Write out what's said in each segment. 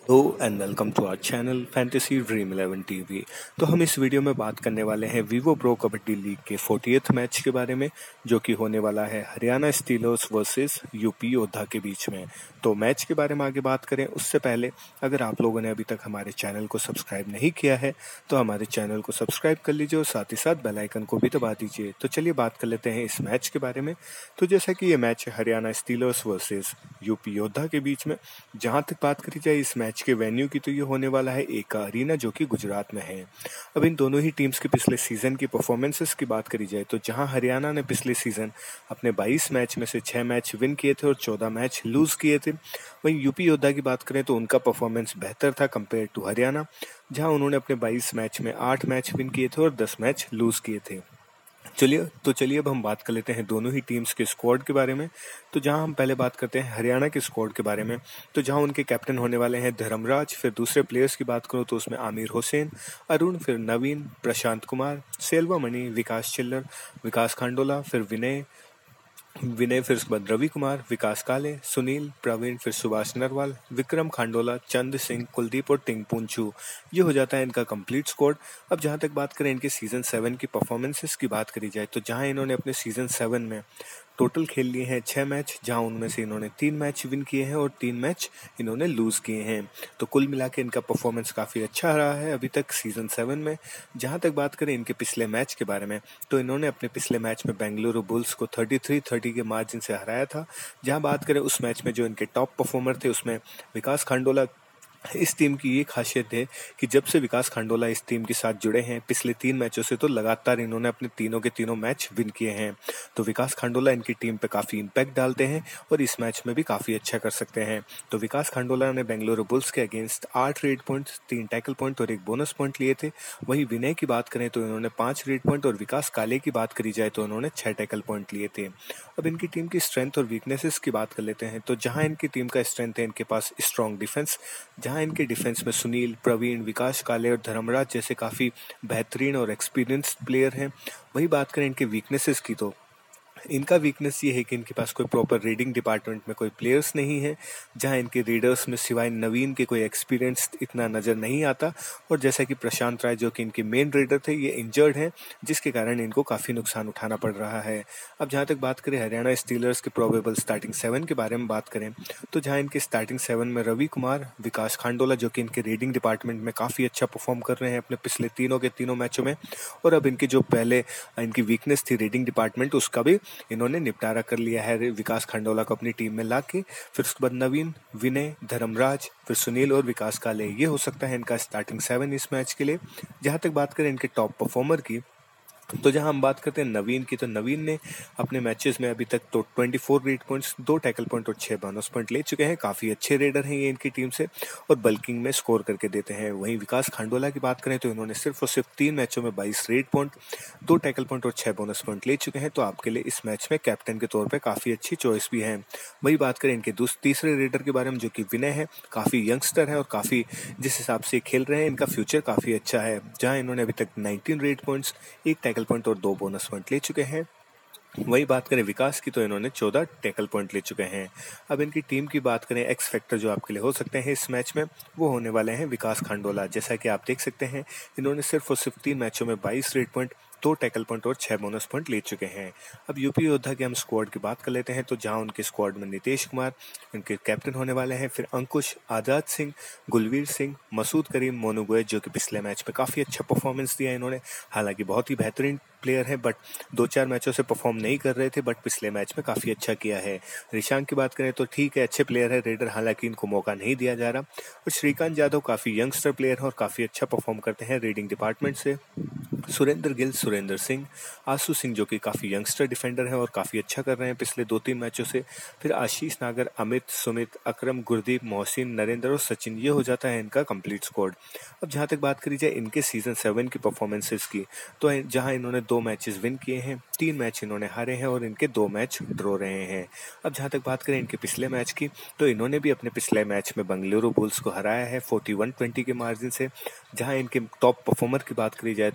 Hello and welcome to our channel fantasy Dream eleven TV. तो हम इस वीडियो में बात करने वाले हैं वीवो प्रो कबड्डी लीग के 40th मैच के बारे में, जो कि होने वाला है हरियाणा स्टीलर्स वर्सेस यूपी योद्धा के बीच में। तो मैच के बारे में आगे बात करें उससे पहले अगर आप लोगों ने अभी तक हमारे चैनल को सब्सक्राइब नहीं किया है तो हमारे चैनल को सब्सक्राइब कर लीजिए और साथ ही साथ बेल आइकन को भी दबा दीजिए। तो चलिए बात कर लेते हैं इस मैच के बारे में। तो जैसा कि ये मैच है हरियाणा स्टीलर्स वर्सेस यूपी योद्धा के बीच में। जहां तक बात करी जाए इस मैच के वेन्यू की तो ये होने वाला है एक अरीना, जो कि गुजरात में है। अब इन दोनों ही टीम्स के पिछले सीजन की परफॉर्मेंसेस की बात करी जाए तो जहां हरियाणा ने पिछले सीजन अपने 22 मैच में से 6 मैच विन किए थे और 14 मैच लूज किए थे, वहीं यूपी योद्धा की बात करें तो उनका परफॉर्मेंस बेहतर था कंपेयर टू हरियाणा, जहां उन्होंने अपने 22 मैच में 8 मैच विन किए थे और 10 मैच लूज किए थे। चलिए अब हम बात कर लेते हैं दोनों ही टीम्स के स्क्वाड के बारे में। तो जहां हम पहले बात करते हैं हरियाणा के स्क्वाड के बारे में, तो जहां उनके कैप्टन होने वाले हैं धर्मराज। फिर दूसरे प्लेयर्स की बात करूं तो उसमें आमिर हुसैन, अरुण, फिर नवीन, प्रशांत कुमार, सेल्वा मणि, विकास चिल्लर, विकास खांडोला, फिर विनय, फिर उसके बाद रवि कुमार, विकास काले, सुनील, प्रवीण, फिर सुभाष नरवाल, विक्रम खांडोला, चंद सिंह, कुलदीप और टिंग पुंचू। ये हो जाता है इनका कंप्लीट स्क्वाड। अब जहां तक बात करें इनके सीजन 7 की परफॉर्मेंसेस की बात करी जाए तो जहां इन्होंने अपने सीजन 7 में टोटल खेल लिए हैं 6 मैच, जहां उनमें से इन्होंने 3 मैच विन किए हैं और 3 मैच इन्होंने लूज किए हैं। तो कुल मिला के इनका परफॉर्मेंस काफी अच्छा रहा है अभी तक सीजन 7 में। जहां तक बात करें इनके पिछले मैच के बारे में तो इन्होंने अपने पिछले मैच में बेंगलुरु बुल्स को 33-30 के मार्जिन से हराया था। जहां बात करें उस मैच में जो इनके टॉप परफॉर्मर थे उसमें विकास खांडोला। इस टीम की ये खासियत है कि जब से विकास खांडोला इस टीम के साथ जुड़े हैं पिछले 3 मैचों से तो लगातार इन्होंने अपने तीनों के तीनों मैच विन किए हैं। तो विकास खांडोला इनकी टीम पे काफी इंपैक्ट डालते हैं और इस मैच में भी काफी अच्छा कर सकते हैं। तो विकास खांडोला ने बेंगलुरु बुल्स के against 8 raid points, 3 tackle point और 1 बोनस पॉइंट लिए थे। वहीं विनय की बात करें तो इन्होंने 5 रेड पॉइंट और विकास काले की बात करी जाए तो उन्होंने 6 टैकल पॉइंट लिए थे। अब इनकी टीम की स्ट्रेंथ और वीकनेसेस की बात कर लेते हैं। तो जहां इनकी टीम का स्ट्रेंथ है इनके पास स्ट्रॉन्ग डिफेंस, जहां इनके डिफेंस में सुनील, प्रवीण, विकास काले और धर्मराज जैसे काफी बेहतरीन और एक्सपीरियंस्ड प्लेयर हैं। वही बात करें इनके वीकनेसेस की तो इनका वीकनेस ये है कि इनके पास कोई प्रॉपर रीडिंग डिपार्टमेंट में कोई प्लेयर्स नहीं है, जहां इनके रीडर्स में सिवाय नवीन के कोई एक्सपीरियंस इतना नजर नहीं आता। और जैसा कि प्रशांत राय जो कि इनके मेन रीडर थे ये इंजर्ड हैं, जिसके कारण इनको काफी नुकसान उठाना पड़ रहा है। अब जहां तक बात करें हरियाणा स्टीलर्स के प्रोबेबल स्टार्टिंग 7 के बारे में बात करें तो जहां इनके स्टार्टिंग 7 में रवि कुमार, विकास खांडोला जो कि इनके रीडिंग डिपार्टमेंट में काफी अच्छा परफॉर्म कर रहे हैं अपने पिछले तीनों के तीनों मैचों में। और अब इनकी जो पहले इनकी वीकनेस थी रीडिंग डिपार्टमेंट, उसका भी इन्होंने निपटारा कर लिया है विकास खांडोला को अपनी टीम में लाके। फिर उसके बाद नवीन, विनय, धर्मराज, फिर सुनील और विकास काले, ये हो सकता है इनका स्टार्टिंग 7 इस मैच के लिए। जहां तक बात करें इनके टॉप परफॉर्मर की तो जहां हम बात करते हैं नवीन की, तो नवीन ने अपने मैचेस में अभी तक तो 24 रेड पॉइंट्स, 2 टैकल पॉइंट और 6 बोनस पॉइंट ले चुके हैं। काफी अच्छे रेडर हैं ये इनकी टीम से और बल्किंग में स्कोर करके देते हैं। वहीं विकास खांडोला की बात करें तो इन्होंने सिर्फ और सिर्फ 3 मैचों में 22 रेड पॉइंट, 2 टैकल पॉइंट और 6 बोनस पॉइंट ले चुके हैं। तो आपके लिए इस मैच में कैप्टन के तौर पर काफी अच्छी चॉइस भी है। वही बात करें इनके तीसरे रेडर के बारे में जो कि विनय है, काफी यंगस्टर है और काफी जिस हिसाब से खेल रहे हैं इनका फ्यूचर काफी अच्छा है। जहां इन्होंने अभी तक 19 रेड पॉइंट्स, 1 टैकल पॉइंट और 2 बोनस पॉइंट ले चुके हैं। वही बात करें विकास की तो इन्होंने 14 टैकल पॉइंट ले चुके हैं। अब इनकी टीम की बात करें, एक्स फैक्टर जो आपके लिए हो सकते हैं इस मैच में, वो होने वाले हैं विकास खांडोला। जैसा कि आप देख सकते हैं इन्होंने सिर्फ और सिर्फ 3 मैचों में 22 रेड पॉइंट, 2 टैकल पॉइंट और 6 बोनस पॉइंट ले चुके हैं। अब यूपी योद्धा के हम स्क्वाड की बात कर लेते हैं। तो जहां उनके स्क्वाड में नीतीश कुमार उनके कैप्टन होने वाले हैं, फिर अंकुश, आजाद सिंह, गुलवीर सिंह, मसूद करीम, मोनू गोयत जो कि पिछले मैच में काफी अच्छा परफॉर्मेंस दिया इन्होंने। हालांकि बहुत ही बेहतरीन प्लेयर है बट 2-4 मैचों से परफॉर्म नहीं कर रहे थे, बट पिछले मैच में काफी अच्छा किया है। ऋषांक की बात करें तो ठीक है, अच्छे प्लेयर है रेडर, हालांकि इनको मौका नहीं दिया जा रहा। और श्रीकांत यादव काफी यंगस्टर प्लेयर है और काफी अच्छा परफॉर्म करते हैं रीडिंग डिपार्टमेंट से। सुरेंद्र गिल, सुरेंद्र सिंह, आशु सिंह जो कि काफी यंगस्टर डिफेंडर है और काफी अच्छा कर रहे हैं पिछले 2-3 मैचों से। फिर आशीष नागर, अमित, सुमित, अकरम, गुरदीप, मोहसिन, नरेंद्र और सचिन, ये हो जाता है इनका कंप्लीट स्क्वाड। अब जहां तक बात करी जाए इनके सीजन 7 की परफॉर्मेंसेस की, तो जहां इन्होंने 2 मैचेस विन किए हैं, 3 मैच इन्होंने हारे हैं और इनके 2 मैच ड्रॉ रहे हैं। अब जहां तक बात करें इनके पिछले मैच की, तो इन्होंने भी अपने पिछले मैच में बेंगलुरु बुल्स को हराया है 41-20 के मार्जिन से। जहां इनके टॉप परफॉर्मर की बात करी जाए तो उसमें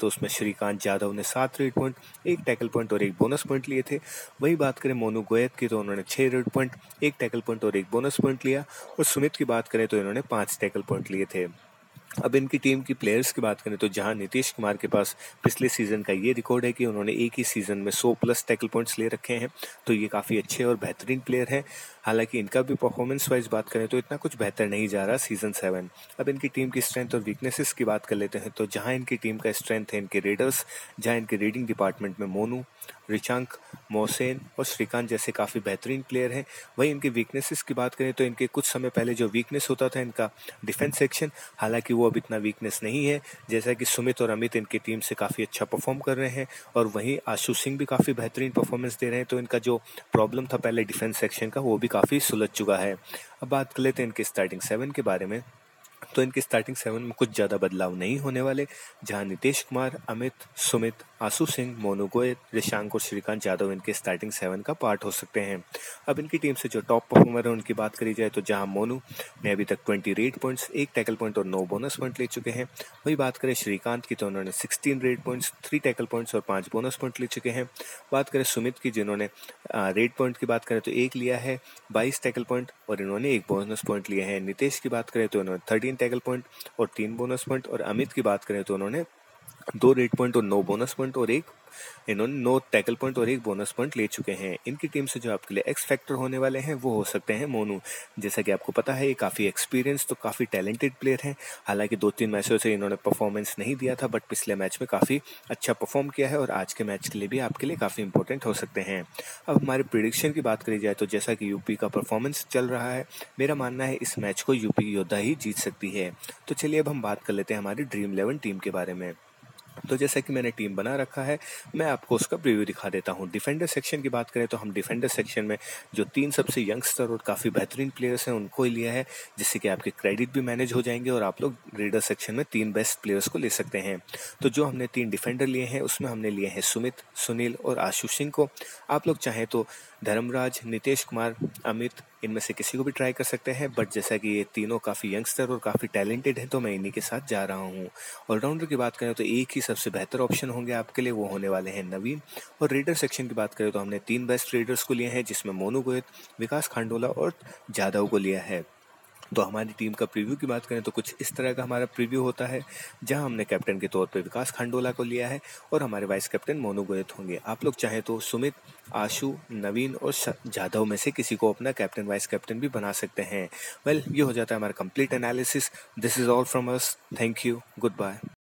श्रीकांत यादव ने 7 रेड पॉइंट, 1 टैकल पॉइंट और 1 बोनस पॉइंट लिए थे। वही बात करें मोनू गोयत की तो उन्होंने 6 रेड पॉइंट, 1 टैकल पॉइंट और 1 बोनस पॉइंट लिया। और सुमित की बात करें तो इन्होंने 5 टैकल पॉइंट लिए थे। अब इनकी टीम की प्लेयर्स की बात करें तो जहां नीतीश कुमार के पास पिछले सीजन का ये रिकॉर्ड है कि उन्होंने एक ही सीजन में 100 प्लस टैकल पॉइंट्स ले रखे हैं, तो ये काफ़ी अच्छे और बेहतरीन प्लेयर हैं। हालांकि इनका भी परफॉर्मेंस वाइज बात करें तो इतना कुछ बेहतर नहीं जा रहा सीजन 7। अब इनकी टीम की स्ट्रेंथ और वीकनेसेस की बात कर लेते हैं तो जहां इनकी टीम का स्ट्रेंथ है इनके रेडर्स, जहां इनके रीडिंग डिपार्टमेंट में मोनू, रिचांक, मोहसेन और श्रीकांत जैसे काफ़ी बेहतरीन प्लेयर हैं। वहीं इनकी वीकनेसेस की बात करें तो इनके कुछ समय पहले जो वीकनेस होता था इनका डिफेंस सेक्शन, हालांकि वो अब इतना वीकनेस नहीं है। जैसा कि सुमित और अमित इनकी टीम से काफ़ी अच्छा परफॉर्म कर रहे हैं और वहीं आशु सिंह भी काफ़ी बेहतरीन परफॉर्मेंस दे रहे हैं, तो इनका जो प्रॉब्लम था पहले डिफेंस सेक्शन का वो भी काफ़ी सुलझ चुका है। अब बात कर लेते हैं इनके स्टार्टिंग 7 के बारे में। तो इनके स्टार्टिंग 7 में कुछ ज़्यादा बदलाव नहीं होने वाले, जहां नीतीश कुमार, अमित, सुमित, आशु सिंह, मोनू गोयत, ऋषांक और श्रीकांत यादव इनके स्टार्टिंग 7 का पार्ट हो सकते हैं। अब इनकी टीम से जो टॉप परफॉर्मर है उनकी बात करी जाए तो जहां मोनू ने अभी तक 20 रेड पॉइंट्स, 1 टैकल पॉइंट और 9 बोनस पॉइंट ले चुके हैं। वही बात करें श्रीकांत की तो उन्होंने 16 रेड पॉइंट्स, 3 टैकल पॉइंट्स और 5 बोनस पॉइंट ले चुके हैं। बात करें सुमित की, जिन्होंने रेड पॉइंट की बात करें तो 1 लिया है, 22 टैकल पॉइंट और इन्होंने 1 बोनस पॉइंट लिया है। नीतीश की बात करें तो इन्होंने 13 टैकल पॉइंट और 3 बोनस पॉइंट, और अमित की बात करें तो उन्होंने 2 रेड पॉइंट और 9 बोनस पॉइंट और इन्होंने 9 टैकल पॉइंट और 1 बोनस पॉइंट ले चुके हैं। इनकी टीम से जो आपके लिए एक्स फैक्टर होने वाले हैं वो हो सकते हैं मोनू। जैसा कि आपको पता है ये काफ़ी एक्सपीरियंस तो काफ़ी टैलेंटेड प्लेयर हैं। हालांकि 2-3 मैचों से इन्होंने परफॉर्मेंस नहीं दिया था, बट पिछले मैच में काफ़ी अच्छा परफॉर्म किया है और आज के मैच के लिए भी आपके लिए काफ़ी इंपॉर्टेंट हो सकते हैं। अब हमारे प्रिडिक्शन की बात करी जाए तो जैसा कि यूपी का परफॉर्मेंस चल रहा है, मेरा मानना है इस मैच को यूपी योद्धा ही जीत सकती है। तो चलिए अब हम बात कर लेते हैं हमारी ड्रीम 11 टीम के बारे में। तो जैसा कि मैंने टीम बना रखा है, मैं आपको उसका प्रीव्यू दिखा देता हूं। डिफेंडर सेक्शन की बात करें तो हम डिफेंडर सेक्शन में जो 3 सबसे यंगस्टर और काफ़ी बेहतरीन प्लेयर्स हैं उनको ही लिया है, जिससे कि आपके क्रेडिट भी मैनेज हो जाएंगे और आप लोग रेडर सेक्शन में 3 बेस्ट प्लेयर्स को ले सकते हैं। तो जो हमने 3 डिफेंडर लिए हैं उसमें हमने लिए हैं सुमित, सुनील और आशु सिंह को। आप लोग चाहें तो धर्मराज, नीतीश कुमार, अमित, इनमें से किसी को भी ट्राई कर सकते हैं, बट जैसा कि ये तीनों काफ़ी यंगस्टर और काफ़ी टैलेंटेड हैं तो मैं इन्हीं के साथ जा रहा हूँ। ऑलराउंडर की बात करें तो एक ही सबसे बेहतर ऑप्शन होंगे आपके लिए, वो होने वाले हैं नवीन। और रेडर सेक्शन की बात करें तो हमने 3 बेस्ट रेडर्स को लिए हैं, जिसमें मोनू गोयत, विकास खांडोला और जाधव को लिया है। तो हमारी टीम का प्रीव्यू की बात करें तो कुछ इस तरह का हमारा प्रीव्यू होता है, जहां हमने कैप्टन के तौर पे विकास खांडोला को लिया है और हमारे वाइस कैप्टन मोनू गोयत होंगे। आप लोग चाहें तो सुमित, आशु, नवीन और जाधव में से किसी को अपना कैप्टन वाइस कैप्टन भी बना सकते हैं। वेल, ये हो जाता है हमारा complete analysis. This is all from us. Thank you, good bye.